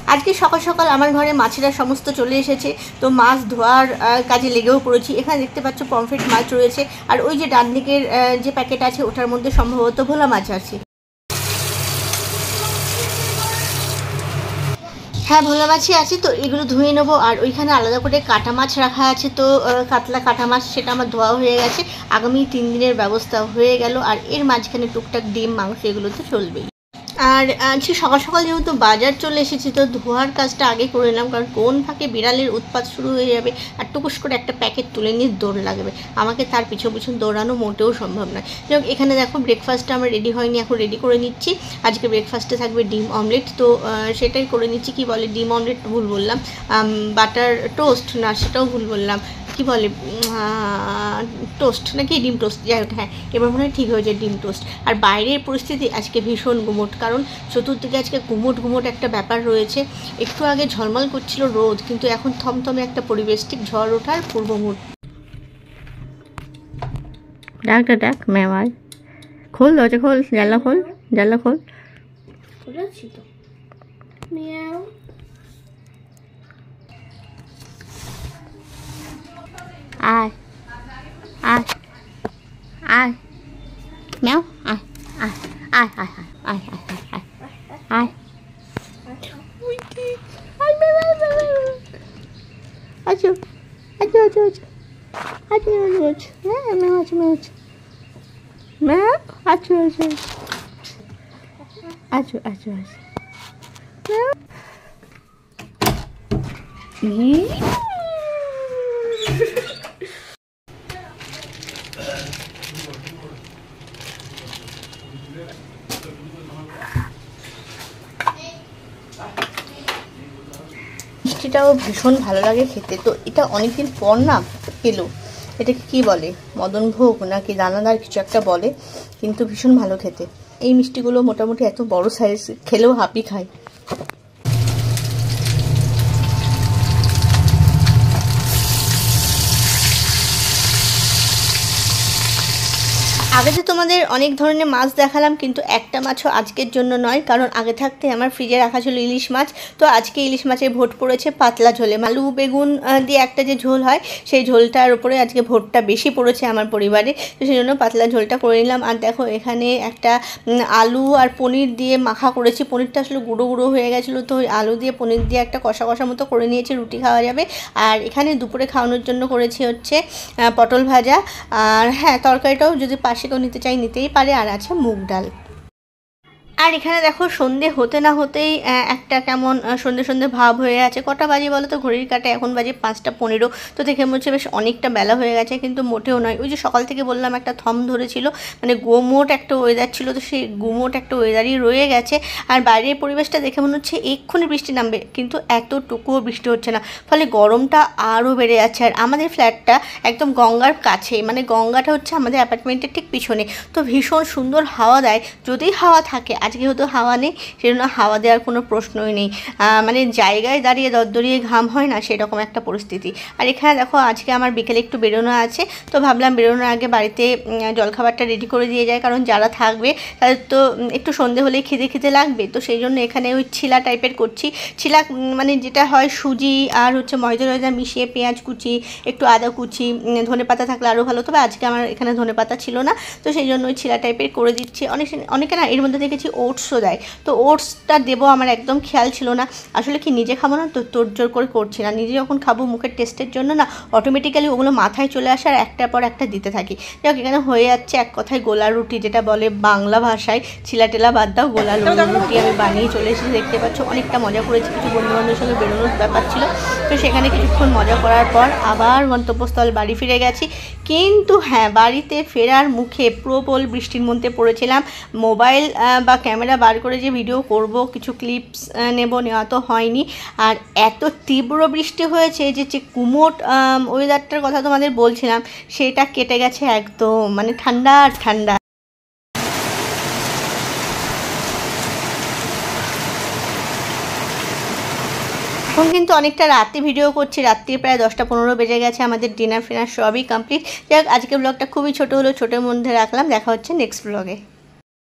আজকে সকাল সকাল আমার ঘরে মাছেরা সমস্ত চলে এসেছে, তো মাছ ধোয়ার কাজে লেগেও পড়েছি। এখানে দেখতে পাচ্ছ পমফ্রেট মাছ রয়েছে, আর ওই যে ডান দিকের যে প্যাকেট আছে ওটার মধ্যে সম্ভবত ভোলা মাছ আছে। হ্যাঁ, ভোলা মাছই আছে, তো এগুলো ধুয়ে নেবো। আর ওইখানে আলাদা করে কাটা মাছ রাখা আছে, তো কাতলা কাটা মাছ সেটা আমার ধোয়া হয়ে গেছে। আগামী 3 দিনের ব্যবস্থা হয়ে গেল। আর এর মাঝখানে টুকটাক ডিম মাংস এগুলো তো চলবেই। আর আজকে সকাল সকাল যেহেতু বাজার চলে এসেছি, তো ধোয়ার কাজটা আগে করে নিলাম, কারণ কোন ফাঁকে বিড়ালের উৎপাত শুরু হয়ে যাবে আর টুকুস করে একটা প্যাকেট তুলে নিয়ে দৌড় লাগবে, আমাকে তার পিছন পিছন দৌড়ানো মোটেও সম্ভব নয়। যাই এখানে দেখো ব্রেকফাস্টটা আমার রেডি হয়নি, এখন রেডি করে নিচ্ছি। আজকে ব্রেকফাস্টে থাকবে ডিম অমলেট, তো সেটাই করে নিচ্ছি। কি বলে ডিম অমলেট ভুল বললাম, বাটার টোস্ট না সেটাও ভুল বললাম, কি বলে টোস্ট নাকি ডিম টোস্ট, যাই হোক হ্যাঁ এবার মনে হয় ঠিক হয়েছে ডিম টোস্ট। আর বাইরের পরিস্থিতি আজকে ভীষণ গুমোট, কারণ চতুর্দিকে আজকে গুমোট গুমোট একটা ব্যাপার রয়েছে। একটু আগে ঝলমল করছিল রোদ, কিন্তু এখন থমথমে একটা পরিবেশ, ঠিক ঝড় ওঠার পূর্ব মুহূর্ত। ডাকটা ডাক মেওয়াজ, খোল দরজা খোল, জানলা খোল, জানলা খোল। খুলেছি তো, মিয়াও। আয় আয় আয় মেও, আয় আয় আয় আয় আয় আয় আয় আয় আচ্ছা আচ্ছা আচ্ছা আচ্ছা আচ্ছা আচ্ছা হ্যাঁ মেও আচ্ছা মেও আচ্ছা মেও আচ্ছা আচ্ছা আচ্ছা আচ্ছা আচ্ছা মিষ্টিটাও ভীষণ ভালো লাগে খেতে। তো এটা অনেকদিন পর না পেলো, এটাকে কি বলে মদনভোগ নাকি দানাদার কিছু একটা বলে, কিন্তু ভীষণ ভালো খেতে। এই মিষ্টিগুলো মোটামুটি এত বড় সাইজ, খেলেও হাঁপি খায়। আগে তো তোমাদের অনেক ধরনের মাছ দেখালাম, কিন্তু একটা মাছও আজকের জন্য নয়, কারণ আগে থাকতে আমার ফ্রিজে রাখা ছিল ইলিশ মাছ। তো আজকে ইলিশ মাছের ভোট পড়েছে পাতলা ঝোলে, আলু বেগুন দিয়ে একটা যে ঝোল হয় সেই ঝোলটার উপরে আজকে ভোটটা বেশি পড়েছে আমার পরিবারে, তো সেই জন্য পাতলা ঝোলটা করে নিলাম। আর দেখো এখানে একটা আলু আর পনির দিয়ে মাখা করেছি, পনিরটা আসলে গুঁড়ো গুঁড়ো হয়ে গেছিলো, তো আলু দিয়ে পনির দিয়ে একটা কষা কষা মতো করে নিয়েছি, রুটি খাওয়া যাবে। আর এখানে দুপুরে খাওয়ানোর জন্য করেছি হচ্ছে পটল ভাজা। আর হ্যাঁ তরকারিটাও যদি পাশে কেউ নিতে চাই নিতেই পারে, আর আছে মুগ ডাল। আর এখানে দেখো সন্ধে হতে না হতেই একটা কেমন সন্ধে সন্ধে ভাব হয়ে আছে। কটা বাজে বলো তো, ঘড়ির কাঁটায় এখন বাজে 5টা 15, তো দেখে মনে হচ্ছে বেশ অনেকটা বেলা হয়ে গেছে, কিন্তু মোটেও নয়। ওই যে সকাল থেকে বললাম একটা থম ধরেছিল, মানে গুমোট একটা ওয়েদার ছিল, তো সেই গুমোট একটা ওয়েদারই রয়ে গেছে। আর বাইরের পরিবেশটা দেখে মনে হচ্ছে এক্ষুনি বৃষ্টি নামবে, কিন্তু এতটুকুও বৃষ্টি হচ্ছে না, ফলে গরমটা আরও বেড়ে যাচ্ছে। আর আমাদের ফ্ল্যাটটা একদম গঙ্গার কাছে, মানে গঙ্গাটা হচ্ছে আমাদের অ্যাপার্টমেন্টের ঠিক পিছনে, তো ভীষণ সুন্দর হাওয়া দেয়। যদি হাওয়া থাকে, আজকে হয়তো হাওয়া নেই, সেজন্য হাওয়া দেওয়ার কোনো প্রশ্নই নেই, মানে জায়গায় দাঁড়িয়ে দরদরিয়ে ঘাম হয় না সেরকম একটা পরিস্থিতি। আর এখানে দেখো আজকে আমার বিকেলে একটু বেরোনো আছে, তো ভাবলাম বেরোনোর আগে বাড়িতে জলখাবারটা রেডি করে দিয়ে যায়, কারণ যারা থাকবে তাদের তো একটু সন্ধে হলেই খিদে খিদে লাগবে। তো সেই জন্য এখানে ওই ছিলা টাইপের করছি। ছিলা মানে যেটা হয় সুজি আর হচ্ছে ময়দা টয়দা মিশিয়ে, পেঁয়াজ কুচি, একটু আদা কুচি, ধনে পাতা থাকলে আরও ভালো, তবে আজকে আমার এখানে ধনে পাতা ছিল না, তো সেই জন্য ওই ছিলা টাইপের করে দিচ্ছি। অনেকে না এর মধ্যে দেখেছি ওটসও দেয়, তো ওটসটা দেবো আমার একদম খেয়াল ছিল না। আসলে কি নিজে খাবো না তো তোড়জোড় করে করছি না, নিজে যখন খাবো মুখের টেস্টের জন্য না অটোমেটিক্যালি ওগুলো মাথায় চলে আসে আর একটার পর একটা দিতে থাকি। যাই হোক এখানে হয়ে যাচ্ছে এক কথায় গোলা রুটি, যেটা বলে বাংলা ভাষায়, ছিলা টেলা বাদ দাও, গোলা রুটি আমি বানিয়ে চলে এসেছি। দেখতে পাচ্ছ অনেকটা মজা করেছি, কিছু বন্ধুবান্ধবের সঙ্গে বেরোনোর ব্যাপার ছিল, তো সেখানে কিছুক্ষণ মজা করার পর আবার গন্তব্যস্থল বাড়ি ফিরে গেছি। কিন্তু হ্যাঁ, বাড়িতে ফেরার মুখে প্রবল বৃষ্টির মধ্যে পড়েছিলাম। মোবাইল বা ক্যামেরা বার করে যে ভিডিও করব, কিছু ক্লিপস নেওয়া তো হয়নি। আর এত তীব্র বৃষ্টি হয়েছে যে কুমোট ওয়েদারটার কথা তোমাদের বলছিলাম, সেটা কেটে গেছে একদম, মানে ঠান্ডা ঠান্ডা। এখন কিন্তু অনেকটা রাতে ভিডিও করছি, রাত্রির প্রায় 10টা 15 বেজে গেছে, আমাদের ডিনার ফিনার সবই কমপ্লিট। যাই হোক আজকের ব্লগটা খুবই ছোট হলো, ছোটোর মধ্যে রাখলাম। দেখা হচ্ছে নেক্সট ব্লগে।